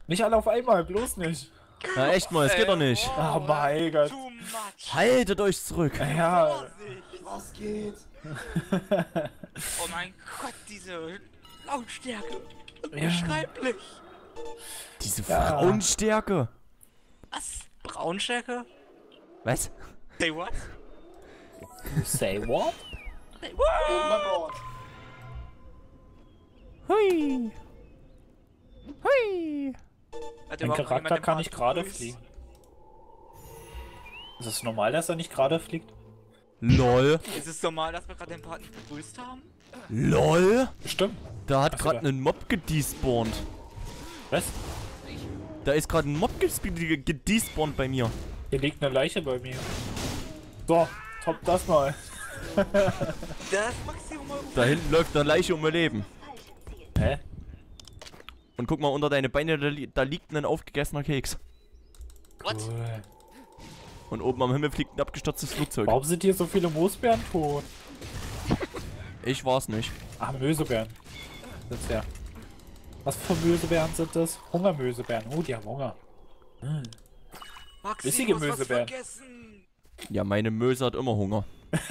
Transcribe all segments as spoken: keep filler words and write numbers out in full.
Nicht alle auf einmal, bloß nicht. Na echt mal, es geht doch nicht. Oh mein Gott. Too much. Haltet euch zurück. Ja. Vorsicht. Was geht? Oh mein Gott, diese Lautstärke. Unbeschreiblich. Diese Ja. Frauenstärke. Was? Braunstärke? Was? Say what? Say what? Say Oh what? mein Gott. Hui. Hui. Hat Mein überhaupt Charakter jemand den kann Part nicht gerade begrüßt? fliegen. Ist es normal, dass er nicht gerade fliegt? LOL. Ist es normal, dass wir gerade den Part nicht begrüßt haben? LOL. Stimmt. Da hat Ach so, gerade da. ein Mob gedespawnt. Was? Da ist gerade ein Mob gesp- ge- gedespawnt bei mir. Hier liegt eine Leiche bei mir. So, top das mal. Das Maximum Euro. Da hinten läuft eine Leiche um ihr Leben. Hä? Und guck mal, unter deine Beine, da, li da liegt ein aufgegessener Keks. What? Cool. Und oben am Himmel fliegt ein abgestürztes Flugzeug. Warum sind hier so viele Moosbären tot? Ich war's nicht. Ach, Mösebären. Das ist ja. Was für Mösebären sind das? Hungermösebären. Oh, die haben Hunger. Hm. Maxi, Bissige du hast was Mösebären. vergessen. Ja, meine Möse hat immer Hunger.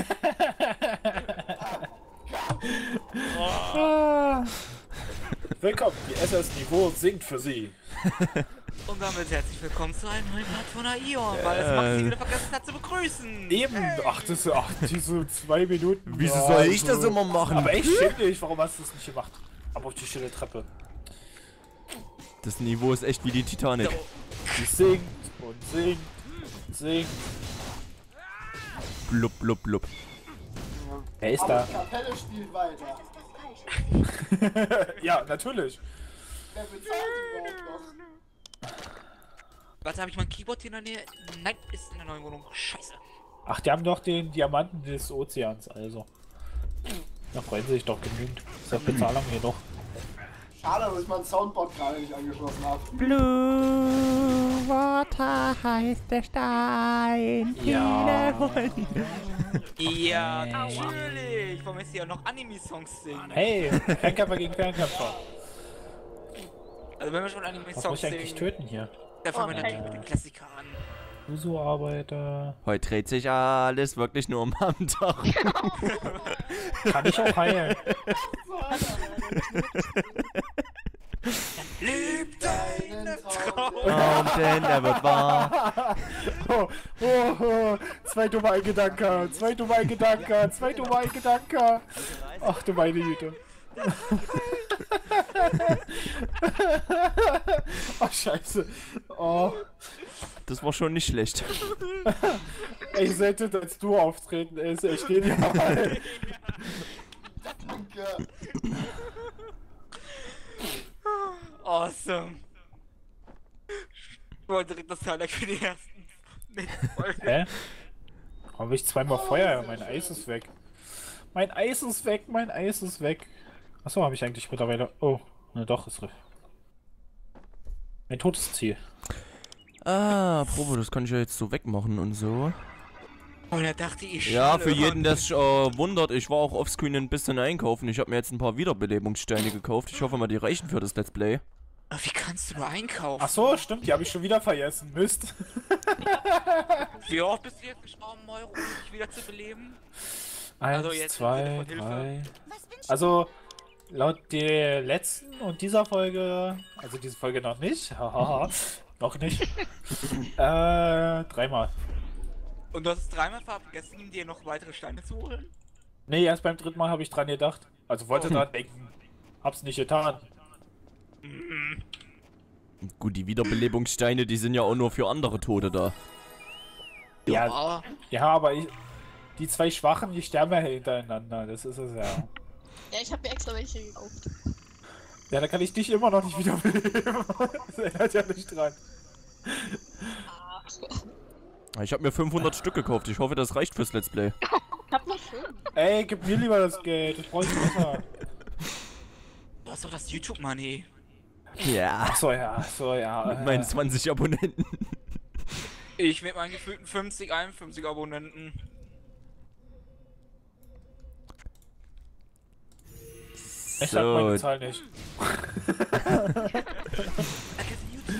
Ah. Willkommen, die S S-Niveau sinkt für Sie. Und damit herzlich willkommen zu einem neuen Part von A I O N, weil es Maxi wieder vergessen hat zu begrüßen. Eben. Ach, das ist ach, diese zwei Minuten. Wieso Ja, soll ich also- das immer machen? Aber echt schändlich. Warum hast du das nicht gemacht? Ab auf die stille Treppe. Das Niveau ist echt wie die Titanic. Die singt und singt und singt. Blub, blub, blub. Wer ist Aber da? die Kapelle spielt weiter. Ja, natürlich. Wer bezahlt die überhaupt noch? Warte, habe ich mein Keyboard hier in der Nähe? Nein, ist in der neuen Wohnung. Scheiße. Ach, die haben doch den Diamanten des Ozeans, also. Da freuen sie sich doch genügend. Ist ja Bezahlung hier doch. Schade, dass ich mein Soundboard gerade nicht angeschlossen habe. Blue Water heißt der Stein. Ja. Ja, Hey. natürlich. Warum ist hier auch noch Anime-Songs singen? Hey, Fernkämpfer gegen Fernkämpfer. Also wenn wir schon Was muss Anime-Songs ich eigentlich singen, töten hier? dann fangen wir natürlich mit den Klassikern an. Uso-Arbeiter. Heute dreht sich alles wirklich nur um am Tag. Kann ich auch heilen. Leb deinen Traum. Und denn er wird wahr. Oh, oh, oh. Zwei dumme Eingedanker, zwei dumme Eingedanker, zwei dumme Eingedanker. Ach du meine Güte. Ach scheiße. Oh. Das war schon nicht schlecht. Ey, selten als du auftreten ist, echt genial. Danke. Awesome. Ich wollte direkt das Highlight für die ersten Folgen. Hä? Habe ich zweimal Feuer? Mein Eis ist weg. Mein Eis ist weg, mein Eis ist weg. Achso, habe ich eigentlich mittlerweile. Oh, ne, doch, ist. Mein totes Ziel. Ah, Probe, das kann ich ja jetzt so wegmachen und so. Und er dachte, ich Ja, schalle für jeden, und- der sich äh, wundert, ich war auch offscreen ein bisschen einkaufen. Ich habe mir jetzt ein paar Wiederbelebungssteine gekauft. Ich hoffe mal, die reichen für das Let's Play. Aber wie kannst du nur einkaufen? Ach so, stimmt, die habe ich schon wieder vergessen. Mist. Wie oft bist du jetzt gestorben, Euro, um dich wieder zu beleben? Eins, Also jetzt im zwei, Sinne von Hilfe. drei. Also, laut der letzten und dieser Folge, also diese Folge noch nicht, hahaha, noch nicht, äh, dreimal. Und du hast es dreimal vergessen, dir noch weitere Steine zu holen? Nee, erst beim dritten Mal habe ich dran gedacht. Also wollte Oh. dran denken. Hab's nicht getan. Gut, die Wiederbelebungssteine, die sind ja auch nur für andere Tote da. Ja, ja, aber ich, die zwei Schwachen, die sterben ja hintereinander. Das ist es ja. Ja, ich habe mir extra welche gekauft. Ja, da kann ich dich immer noch nicht wiederbeleben. Das ändert ja nicht dran. Ah, Ich habe mir fünfhundert Stück gekauft. Ich hoffe, das reicht fürs Let's Play. hab noch schön. Ey, gib mir lieber das Geld. Das brauche ich besser. Du hast doch das YouTube-Money. Ja. Achso, ja, so, ja. Mit äh, meinen zwanzig Abonnenten. Ich mit meinen gefühlten fünfzig, einundfünfzig Abonnenten. Ich sag meine So, Zahl nicht. Danke für YouTube.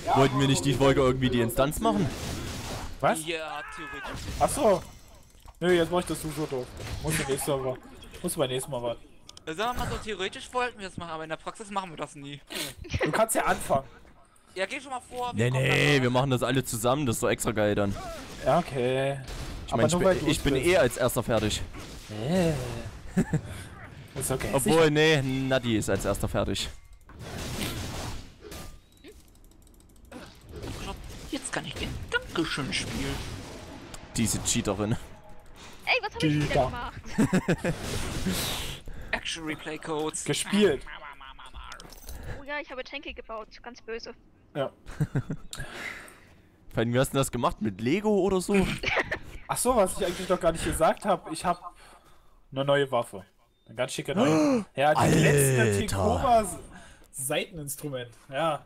Ja, Wollten wir nicht die warum Folge nicht? irgendwie die Instanz machen? Was? Ja, theoretisch. Achso. Nö, jetzt mach ich das so doof. Muss ich nächstes Mal warten. Muss beim nächsten Mal warten. Sagen wir mal so, theoretisch wollten wir das machen, aber in der Praxis machen wir das nie. Du kannst ja anfangen. Ja, geh schon mal vor. Nee, kommen nee, danach. wir machen das alle zusammen, das ist doch extra geil dann. Ja, okay. Ich meine, ich, nur weil bin- du ich bin bist. eh als erster fertig. Äh. Ist okay. Obwohl, nee, Nadi ist als erster fertig. Ich glaub, jetzt kann ich den Dankeschön spielen. Diese Cheaterin. Ey, was hab ich wieder Cheater. gemacht? Action Replay Codes. Gespielt. Oh ja, ich habe Tänke gebaut. Ganz böse. Ja. Vor allem, wie hast du das gemacht? Mit Lego oder so? Ach so, was ich eigentlich noch gar nicht gesagt habe. Ich habe eine neue Waffe. Eine ganz schicke neue. Ja, die letzte Alter. Tekoma Seiteninstrument. Ja.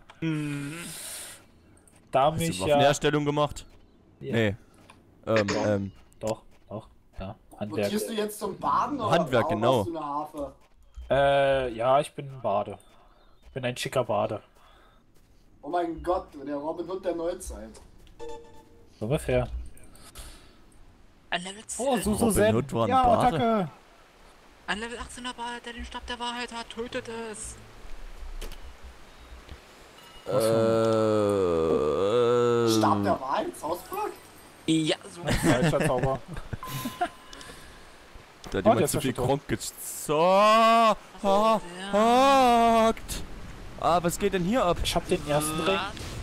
Da Hast mich du ja. Waffenherstellung gemacht? Ja. Nee. Ähm, Doch. ähm, Doch, doch. Ja. Handwerk. Notierst du jetzt zum Baden oder Handwerk, warum genau. hast du eine Harfe? Äh, ja, ich bin ein Bade. Ich bin ein schicker Bade. Oh mein Gott, der Robin Hood der Neuzeit. So ungefähr. Ein Level, z- Oh, Susu Robin Zen. Hood war ein Ja, Bade. Attacke. ein Level achtzehner Ball, der den Stab der Wahrheit hat, tötet es. äh, Stab der Wahrheit, Hauspark? Ja, so. Falscher Zauber. Da hat Oh, jemand der zu ist viel ja schon Kronk gezockt. Ah, was geht denn hier ab? Ich hab den ersten Ring.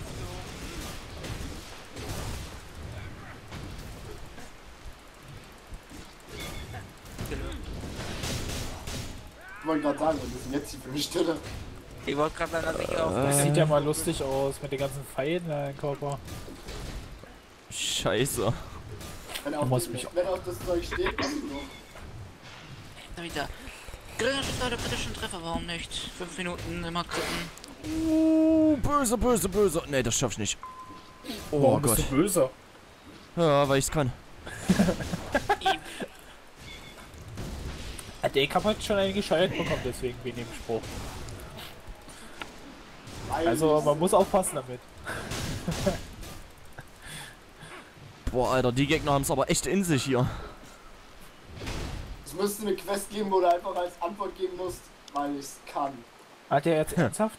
Ich wollte gerade sagen, was ist denn jetzt hier für eine Stille? Ich wollte gerade sagen, dass ich auf Das sieht ja mal lustig aus mit den ganzen Pfeilen in deinem Körper. Scheiße. Wenn Du auf, musst das, mich- wenn auf das Zeug steht, dann so. wieder. Geringer Schuss der kritischen Treffer, warum nicht? Fünf Minuten immer kritten. Uh, böse, böse, böse. Nee, das schaff ich nicht. Oh Warum Gott. bist du böse? Ja, weil ich's kann. Der Cup hat schon einige Scheiße bekommen, deswegen wegen dem Spruch. Also man muss aufpassen damit. Boah, Alter, die Gegner haben's aber echt in sich hier. Es müsste eine Quest geben, wo du einfach als Antwort geben musst, weil ich's kann. Hat der jetzt ernsthaft?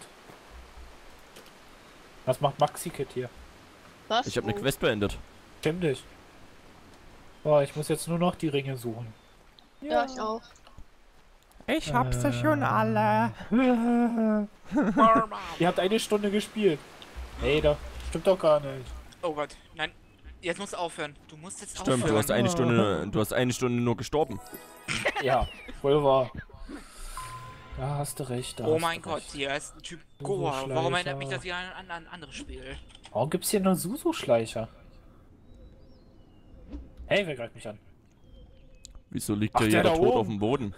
Was macht Maxi-Kit hier? Was? Ich habe eine Wo? Quest beendet. Stimmt dich. Boah, ich muss jetzt nur noch die Ringe suchen. Ja, ich auch. Ich hab's ja schon alle. Ihr habt eine Stunde gespielt. Nee, das stimmt doch gar nicht. Oh Gott, nein. Jetzt musst du aufhören. Du musst jetzt Stimmt, aufhören. du hast eine Stunde, du hast eine Stunde nur gestorben. Ja, wohl wahr. Da hast du recht. Da Oh hast mein du Gott, recht. hier ist ein Typ Du Goa. Schleicher. Warum erinnert mich das hier an an ein anderes Spiel? Warum gibt's hier nur Susu-Schleicher? Hey, wer greift mich an? Wieso liegt Ach, hier der jeder da tot oben. auf dem Boden?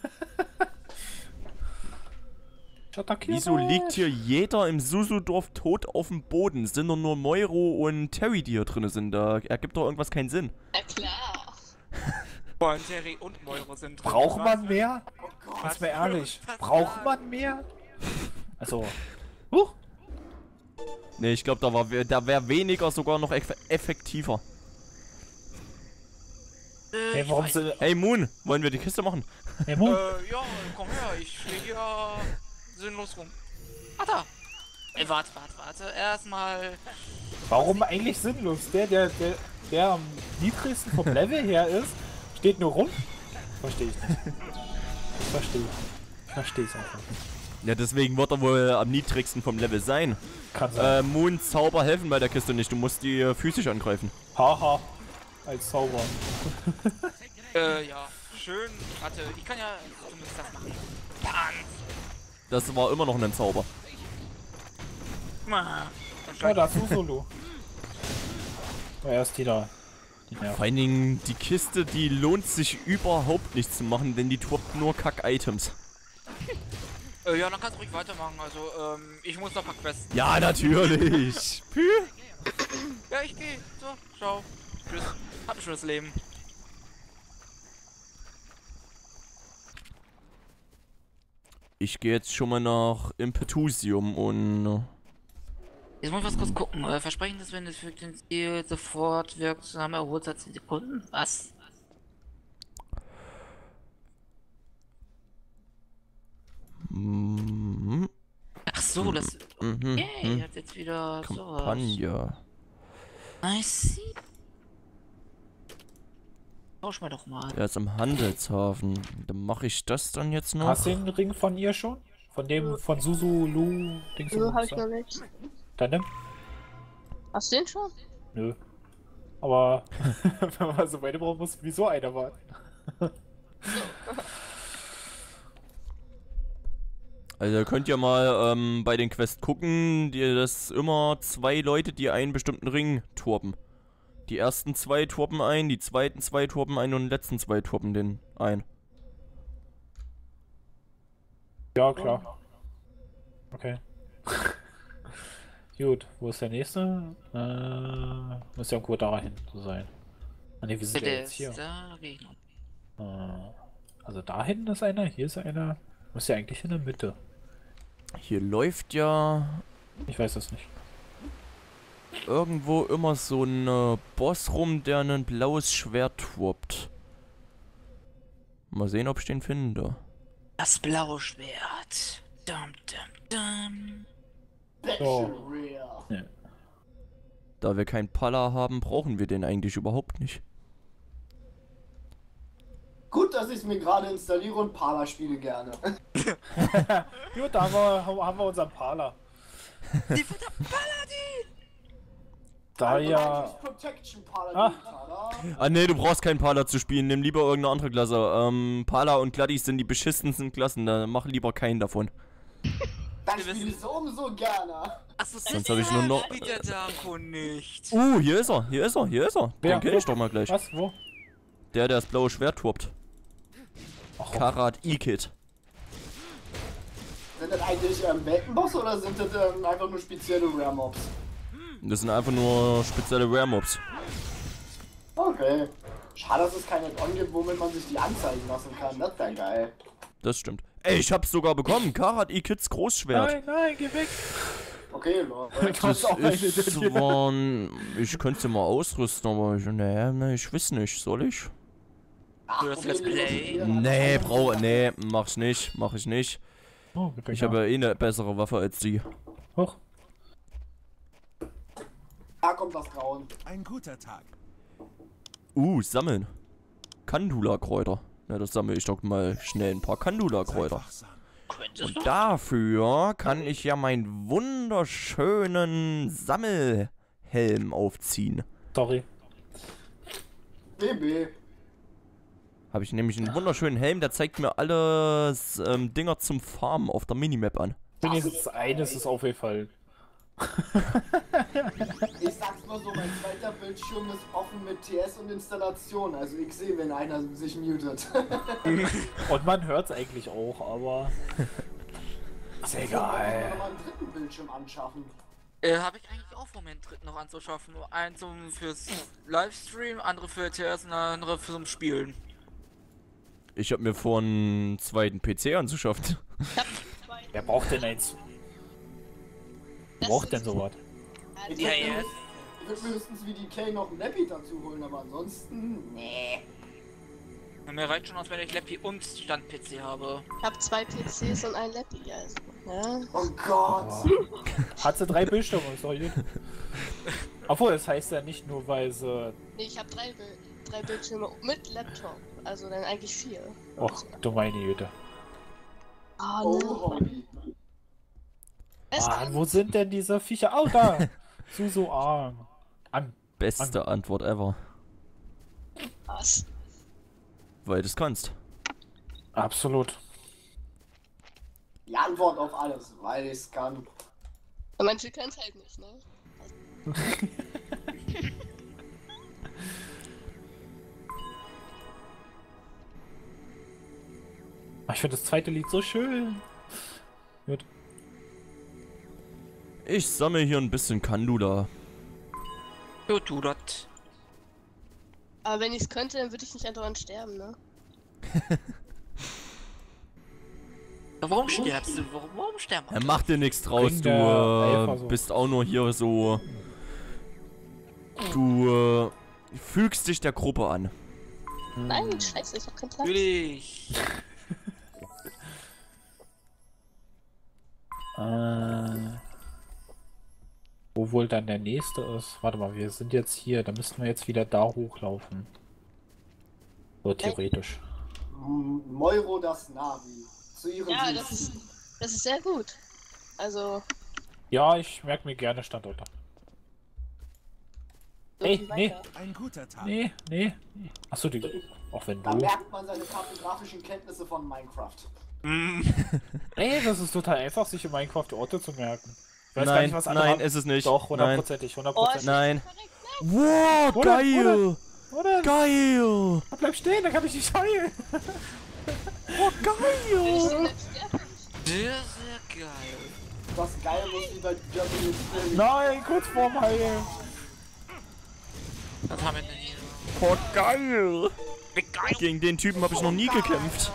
Ich attackiere Wieso euch. liegt hier jeder im Susudorf tot auf dem Boden? Sind doch nur Moiro und Terry, die hier drin sind. Da ergibt doch irgendwas keinen Sinn. Na klar. Boah, und Terry und Moiro sind drin. Braucht Was? man mehr? Oh Gott. Jetzt mal ehrlich. Was Braucht sagen? man mehr? Also. Huch. Ne, ich glaube, da war we- da wäre weniger sogar noch eff effektiver. Äh, Hey, ich warum weiß- sind. Hey Moon, wollen wir die Kiste machen? Hey, Mo. Äh, ja, komm her, ich stehe hier sinnlos rum. Ah, da. Ey, warte, warte, warte. Erstmal. Warum eigentlich sinnlos? Der, der, der, der am niedrigsten vom Level her ist, steht nur rum? Verstehe ich nicht. Verstehe ich. Ich verstehe es einfach nicht. Ja, deswegen wird er wohl am niedrigsten vom Level sein. Kann sein. Äh, Moon, Zauber helfen bei der Kiste nicht. Du musst die äh, physisch angreifen. Haha. Als Zauber. Äh, ja. Schön. Warte, ich kann ja zumindest das machen. Tanz. Das war immer noch ein Zauber. Ah, Ja, da ist Susulu. Aber erst die da. Die nervt. Vor allen Dingen, die Kiste, die lohnt sich überhaupt nicht zu machen, denn die droppt nur Kack-Items. Äh, ja, dann kannst du ruhig weitermachen. Also, ähm, ich muss noch ein paar Quests. Ja, natürlich. Pü. Ja, ich gehe. So, ciao. Tschüss. Hab ein schönes Leben. Ich gehe jetzt schon mal nach Impetusium und... Jetzt muss ich was kurz gucken. Äh, Versprechen, dass wenn es für den Ziel sofort wirksam erholt hat, zehn Sekunden. Was? Mhm. Ach so, das. Mhm. Okay, mhm. hat jetzt wieder sowas. Kampagne. I see. Tausch mal doch mal. Der ist am Handelshafen. Dann mache ich das dann jetzt noch. Hast du den Ring von ihr schon? Von dem, von Susu, Lu, Dings Nö, und hab ich so? noch nicht. Dann nimm. Hast du den schon? Nö. Aber wenn man so weiter brauchen muss, wieso einer warten? Also ihr könnt ja mal ähm, bei den Quests gucken, die, das immer zwei Leute, die einen bestimmten Ring turben. Die ersten zwei turben ein, die zweiten zwei turben ein und die letzten zwei turben den ein. Ja, klar. Okay. Gut, wo ist der nächste? Äh, muss ja irgendwo da hinten so sein. Ah ne, wir sind ja Der jetzt hier. ist da, geh ich noch. Äh, also da hinten ist einer, hier ist einer. Muss ja eigentlich in der Mitte. Hier läuft ja Ich weiß es nicht. irgendwo immer so ein äh, Boss rum, der ein blaues Schwert turbt. Mal sehen, ob ich den finde. Das blaue Schwert. Dum, dum, dum. Special Rare. Ja. Da wir kein Palla haben, brauchen wir den eigentlich überhaupt nicht. Gut, dass ich es mir gerade installiere und Pala spiele gerne. Gut, da haben wir, haben wir unseren Parler. Die verdammten Paladin! Da ja. Protection Paladin, Ah. Tada. Ah ne, du brauchst keinen Pala zu spielen, nimm lieber irgendeine andere Klasse. Ähm, Pala und Gladys sind die beschissensten Klassen, da mach lieber keinen davon. Dann spiele ich so umso gerne. Achso, Sonst hab ich nur noch- Spielt der Darko nicht. Uh, hier ist er, hier ist er, hier ist er. Wer? Den kenn ich doch mal gleich. Was? Wo? Der, der das blaue Schwert turbt. Ach, Karat Ikit. Sind das eigentlich ähm, Weltenboss oder sind das ähm, einfach nur spezielle Rare Mobs? Das sind einfach nur spezielle Rare Mobs. Okay. Schade, dass es keine Add-on gibt, womit man sich die anzeigen lassen kann. Das wäre geil. Das stimmt. Ey, ich hab's sogar bekommen. Karat Ikits Großschwert. Nein, nein, geh weg. Okay, Leute. Du Das hast auch eine ist Idee. zwar ein, ich könnte sie mal ausrüsten, aber ich, nee, nee, ich weiß nicht. Soll ich? Ach, Für das Let's Play. Nee, brau, nee, mach ich nicht, mach ich nicht. Oh, wir Ich habe ja eh eine bessere Waffe als die. Hoch. Da kommt das Grauen. Ein guter Tag. Uh, sammeln. Kandula-Kräuter. Na, das sammle ich doch mal schnell ein paar Kandula-Kräuter. Wachsam. Könntest du? Und dafür kann ich ja meinen wunderschönen Sammelhelm aufziehen. Sorry. B B. Habe ich nämlich einen wunderschönen Helm, der zeigt mir alles ähm, Dinger zum Farmen auf der Minimap an. Wenigstens eines ist aufgefallen. Ich sag's mal so, mein zweiter Bildschirm ist offen mit T S und Installation. Also ich sehe, wenn einer sich mutet. Und man hört es eigentlich auch, aber. Ist Ich egal. muss nochmal einen dritten Bildschirm anschaffen. Äh, habe ich eigentlich auch vor, mir einen dritten noch anzuschaffen. Einen zum fürs Livestream, andere für T S und andere fürs Spielen. Ich habe mir vor, einen zweiten P C anzuschaffen. Wer braucht denn eins? Wer braucht denn sowas? Ich Ja, würd mir ja. höchst- Ich würde mindestens wie die K noch einen Lappy dazu holen, aber ansonsten. Nee. Mir reicht schon aus, wenn ich Lappy und Stand-P C habe. Ich habe zwei P Cs und ein Lappy, also. Ja. Oh Gott. Hat sie drei Bildschirme, ist doch gut. Obwohl, das heißt ja nicht nur, weil sie. Nee, ich habe drei, Bild drei Bildschirme mit Laptop. Also dann eigentlich vier. Och, du meine Güte. Ah, Oh, ne. Holly. Es Ah, kann- wo sind denn diese Viecher? Oh, da! Susu Arm. An. Beste Antwort ever. Was? Weil du es kannst. Absolut. Die Antwort auf alles, weil ich es kann. Und manche können es halt nicht, ne? Ah, ich finde das zweite Lied so schön. Gut. Ich sammle hier ein bisschen Kandula. Du, tu das. Aber wenn ich es könnte, dann würde ich nicht andauernd sterben, ne? Warum stirbst du? Warum, warum sterben Er macht dir nichts draus, Bring du der Elfer äh, so. bist auch nur hier so... Du äh, fügst dich der Gruppe an. Nein, scheiße, ich hab keinen Platz. Natürlich. Äh, wo wohl dann der nächste ist? Warte mal, wir sind jetzt hier. Da müssten wir jetzt wieder da hochlaufen. So theoretisch. M- Moiro das Navi. Zu ihrem Ja, Dienst. das ist, das ist sehr gut. Also, Ja, ich merke mir gerne Standorte. so Ey, viel nee. weiter. Ein guter Tag. Nee, nee. Achso, die. Auch wenn Da du. merkt man seine kartografischen Kenntnisse von Minecraft. Ey, das ist total einfach, sich in Minecraft die Orte zu merken. Ich weiß gar Nein, nicht, was andere nein, haben. ist es nicht. Doch, Nein. hundertprozentig, hundertprozentig. Nein. Wow, Oder? geil! Oder? Geil! Bleib stehen, dann kann ich nicht heilen. Oh, Ich geil! bin jetzt sterben. Sehr, sehr geil. Das geil muss wie bei Germany Spirit. Nein, kurz vorm Heilen. Was haben wir denn hier? Oh, geil! Wie geil! Gegen den Typen habe ich noch nie gekämpft.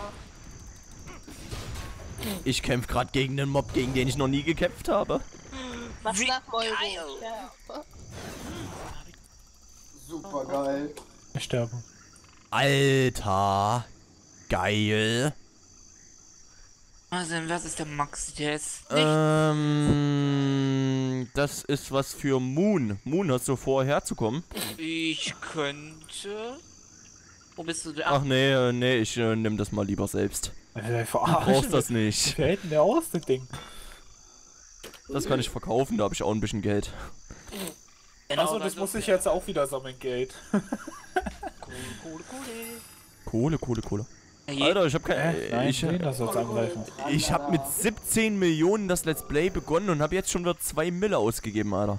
Ich kämpfe gerade gegen einen Mob, gegen den ich noch nie gekämpft habe. Was Wie nach Moiro? geil. Ja. Super geil. Wir sterben. Alter! Geil! Also, was ist der Max jetzt? Nicht. Ähm, das ist was für Moon. Moon, hast du vor, herzukommen? Ich könnte. Wo bist du denn? Ach nee, äh, nee, ich äh, nimm das mal lieber selbst. Äh, Du brauchst das Wie nicht. viel hält denn der aus, das Ding? Das kann ich verkaufen, da habe ich auch ein bisschen Geld. Genau, Achso, das also- muss ich jetzt auch wieder sammeln, Geld. Kohle, Kohle, Kohle. Kohle, Kohle, Kohle. Ja, Alter, ich hab kein... Äh, nein, ich, nee, das soll's angreifen. ich hab mit siebzehn Millionen das Let's Play begonnen und hab jetzt schon wieder zwei Mille ausgegeben, Alter.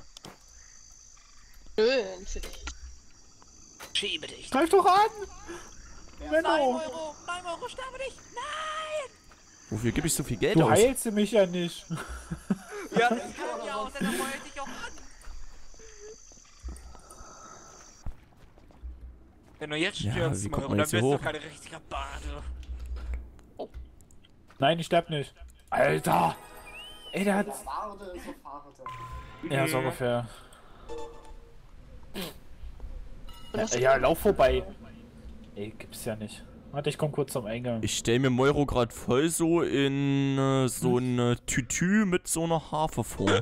Schön für dich. Schiebe dich. Greif doch an! Nein, Menno! Euro, nein, Euro, sterbe dich. Nein! Wofür gebe ich so viel Geld Du aus? heilst mich ja nicht. Ja, das kann ja auch, dann feuert dich auch an. Wenn du jetzt Ja, stirbst, wie kommt Euro, man dann jetzt bist hier du hoch? kein richtiger Bade. Nein, ich sterb nicht. Alter! Ey, der hat. Fahrte, so fahrte. Ja, so ungefähr. Und das Ja, ja, lauf vorbei. Ey, gibt's ja nicht. Warte, ich komm kurz zum Eingang. Ich stell mir Moiro gerade voll so in äh, so ein äh, Tütü mit so einer Harfe vor.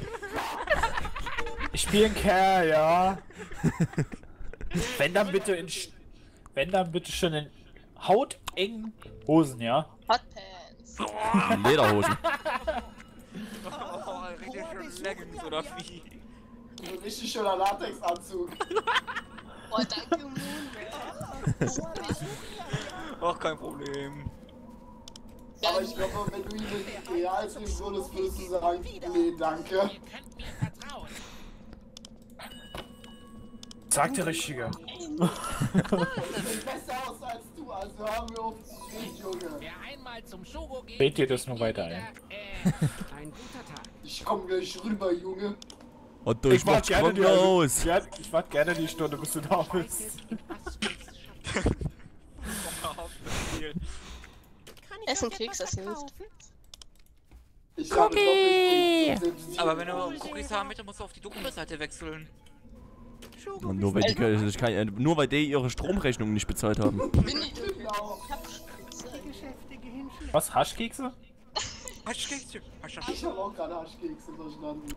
Ich spiel einen Kerl, ja. Wenn dann bitte in. Sch- Wenn dann bitte schon in hautengen Hosen, ja. Hotpants. In Lederhosen. Oh, richtig schön Leggings oder wie? So ein richtig schöner Latexanzug. Oh, danke, Moon. Das hab ich. Ach, kein Problem. Aber ich glaube, wenn du ihn in real sehen würdest, würdest du sagen, nee, danke. Sag der Richtige. Ich sehe besser aus als du, also haben wir auf zu reden, Junge. Wer einmal zum Shogo geht, Red dir das nur weiter ein. äh, ein guter Tag. Ich komm gleich rüber, Junge. Und durch macht Schrocken aus. Ja, ich warte gerne die Stunde, bis du da bist. Essen Keks, das hilft. Ich habe doppelt selbst Aber wenn du Cookies haben möchtest, musst du auf die Dokumentseite wechseln. Und nur weil die, ich kann, äh, nur weil die ihre Stromrechnung nicht bezahlt haben. Mini-Dunkel. genau. Ich hab Spitze. Was, Haschkekse? Haschkekse. Ich habe auch gerade Haschkekse verstanden.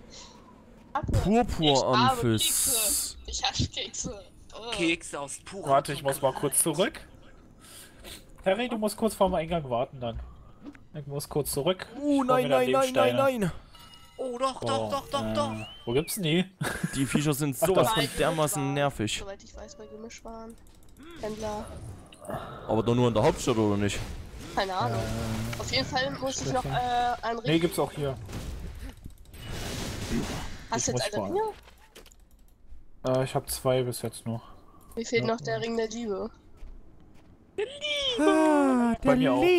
Purpur-Amphis. Ich hasse Kekse. Oh. Kekse aus purem. Warte, ich muss mal kurz zurück. Harry, du musst kurz vorm Eingang warten dann. Ich muss kurz zurück. Oh Ich hol nein, mir da nein, nein, nein, Lebenssteine. nein. Oh, doch, doch, Oh, doch, doch, äh, doch. Wo gibt's denn die? Die Viecher sind Ach, sowas da. von dermaßen nervig. Soweit ich weiß, bei Gemischwaren. Händler. Aber doch nur in der Hauptstadt, oder nicht? Keine Ahnung. Auf jeden Fall muss ich noch äh, einen Nee, Ring. gibt's auch hier. Hast du ich jetzt muss eine Ringe? Äh, ich habe zwei bis jetzt noch. Mir fehlt noch der Ring der Liebe. Bei mir auch.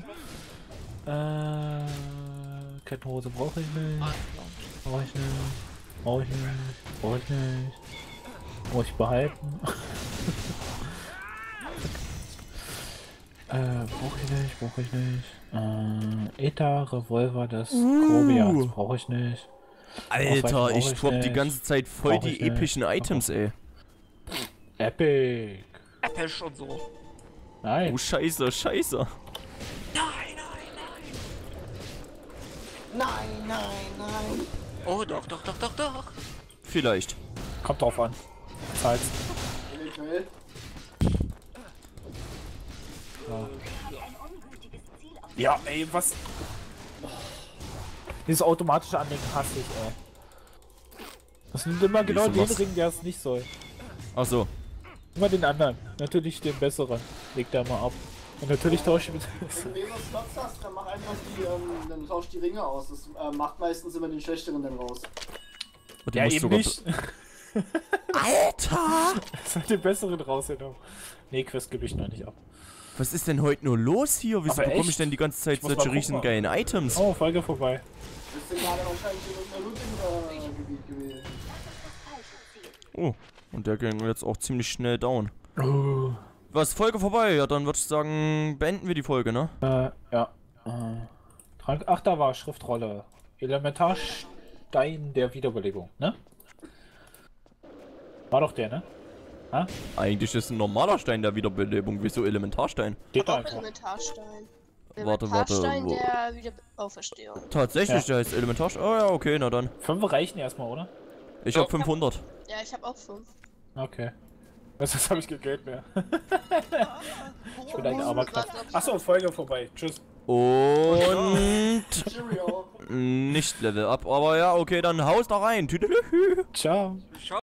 Äh, Kettenhose brauche ich nicht. Brauche ich nicht. Brauche ich nicht. Brauche ich nicht. Muss ich behalten. Äh, brauche ich nicht, brauche ich nicht. Äh, Eta, Revolver des Uh. Grobians brauche ich nicht. Alter, brauch ich ich drop die nicht. ganze Zeit voll Brauch ich die nicht. epischen Items, ey. Epic. Episch und so. Nein. Oh, scheiße, scheiße. Nein, nein, nein. Nein, nein, nein. Oh, doch, doch, doch, doch, doch. Vielleicht. Kommt drauf an. Zahlt's. Eventuell. Ja, ey, was? Dieses automatische Anlegen hasse ich, ey. Das nimmt immer genau Wieso, den was? Ring, der es nicht soll. Ach so. Immer den anderen. Natürlich den besseren. Legt er mal ab. Und natürlich tausche ich mit. Wenn du mehrere Slots hast, dann mach einfach die, ähm, dann tausch die Ringe aus. Das äh, macht meistens immer den schlechteren dann raus. Und die Ja, musst eben sogar- nicht. Alter! Das hat den besseren rausgenommen. Nee, Quest gebe ich noch nicht ab. Was ist denn heute nur los hier? Wieso Aber bekomme ich echt? denn die ganze Zeit Ich muss mal solche gucken. riesen geilen Items? Oh, Folge vorbei. Das sind gerade wahrscheinlich in irgendeinem Looting-Gebiet gewesen. Oh, und der ging jetzt auch ziemlich schnell down. Oh. Was, Folge vorbei? Ja, dann würde ich sagen, beenden wir die Folge, ne? Äh, ja. Äh, Trank. Ach, da war Schriftrolle. Elementarstein der Wiederbelebung, ne? War doch der, ne? Ha? Eigentlich ist ein normaler Stein der Wiederbelebung. Wieso Elementarstein? Steht da Auch einfach. Elementarstein. Warte, warte, Elementarstein wo- der Wiederauferstehung. Tatsächlich, Ja. der heißt Elementarstein. Oh ja, okay, na dann. Fünf reichen erstmal, oder? Ich hab fünfhundert. Ja, ich habe auch fünf. Okay. Was, das habe ich kein Geld mehr. Ich bin ein armer Knopf. Achso, Folge vorbei. Tschüss. Und Cheerio. nicht Level Up, aber ja, okay, dann haust da rein. Tüdelühü. Ciao. Ciao.